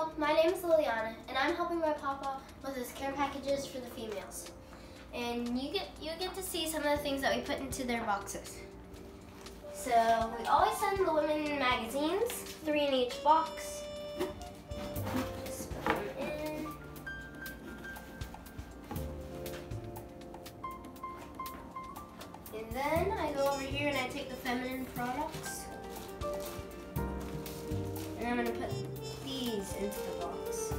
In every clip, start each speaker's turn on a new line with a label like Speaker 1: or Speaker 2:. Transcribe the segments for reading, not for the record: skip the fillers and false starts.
Speaker 1: my name is Liliana, and I'm helping my papa with his care packages for the females. And you get to see some of the things that we put into their boxes. So we always send the women magazines, 3 in each box. Just put them in. And then I go over here and I take the feminine products. And I'm gonna put these into the box.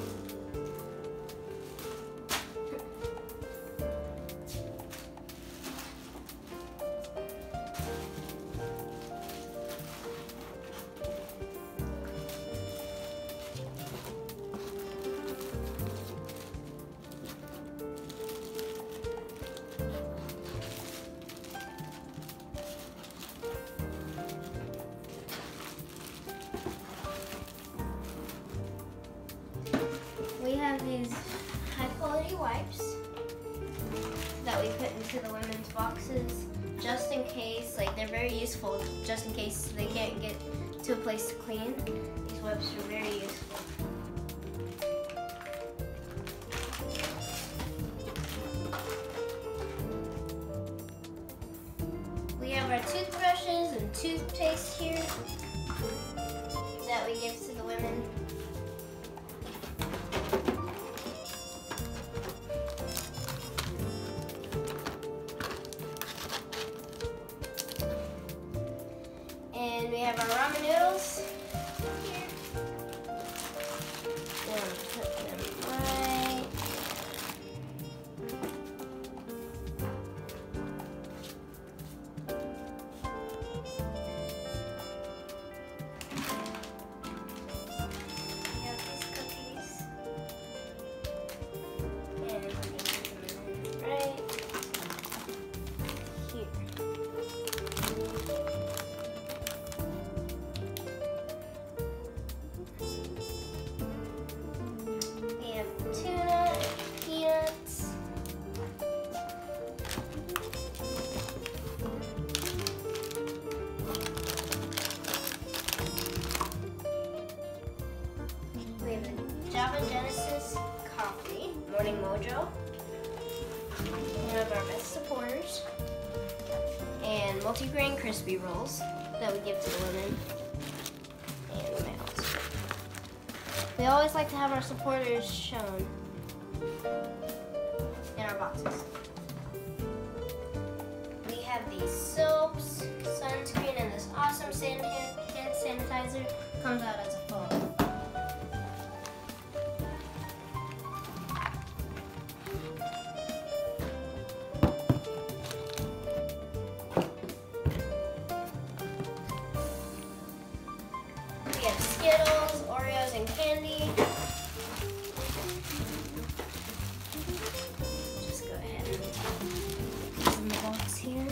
Speaker 1: We have these high quality wipes that we put into the women's boxes just in case, like they're very useful just in case they can't get to a place to clean. These wipes are very useful. We have our toothbrushes and toothpaste here that we give to the women. And we have our ramen noodles here. Then put them right. We have these cookies. And we're gonna put them in right here. Tuna, peanuts, we have the Java Genesis coffee, Morning Mojo, one of our best supporters, and multigrain crispy rolls that we give to the women and the males. We always like to have our supporters shown in our boxes. We have these soaps, sunscreen, and this awesome hand sanitizer comes out as a foam. We have Skittles, Oreos, and candy. Just go ahead and put these in the box here.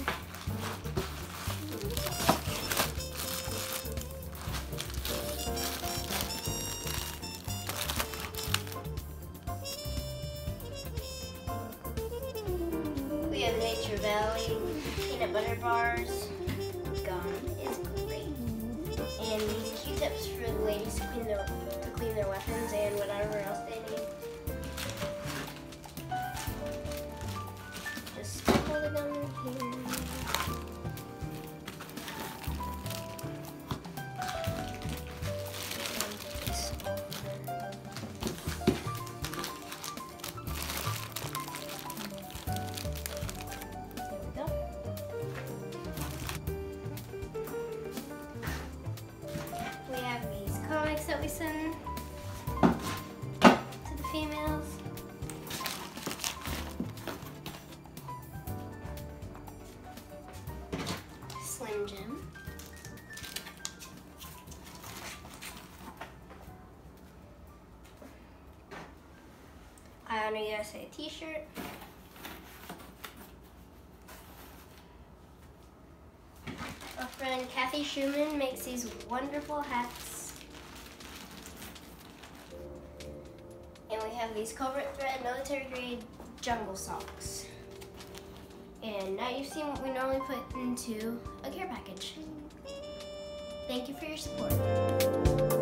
Speaker 1: We have Nature Valley peanut butter bars. Gum is great. And these Q-tips for the ladies to clean their weapons and whatever else they need. Just sprinkle the gum in here. That we send to the females. Slim Jim. I Honor USA t-shirt. Our friend Kathy Schumann makes these wonderful hats. And we have these Covert Thread military grade jungle socks. And now you've seen what we normally put into a care package. Thank you for your support.